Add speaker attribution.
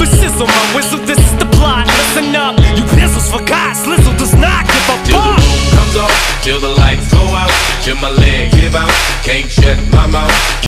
Speaker 1: but sizzle my whistle, this is the plot. Listen up, you pizzles forgot, Slizzle does not give a
Speaker 2: Till the
Speaker 1: fuck.
Speaker 2: room comes off, till the lights go out, till my leg give out, can't shut my mouth.